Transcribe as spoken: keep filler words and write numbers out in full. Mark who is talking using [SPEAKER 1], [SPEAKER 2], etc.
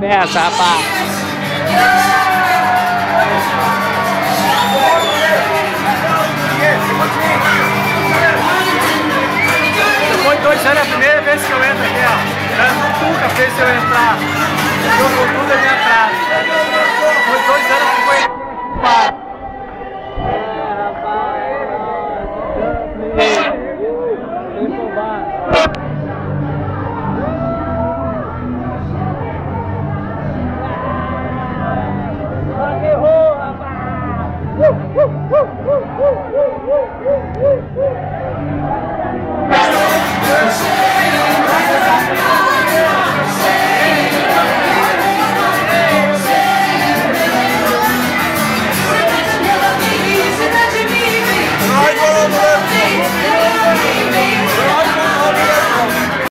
[SPEAKER 1] beça, rapaz.
[SPEAKER 2] Depois de dois anos é a primeira vez que eu entro aqui, ó. Eu nunca fez eu entrar. Jogou tudo a minha atrás. Depois de dois anos que foi aqui.
[SPEAKER 1] Errou, rapaz! Uh, uh, uh, uh, uh, uh, uh, uh.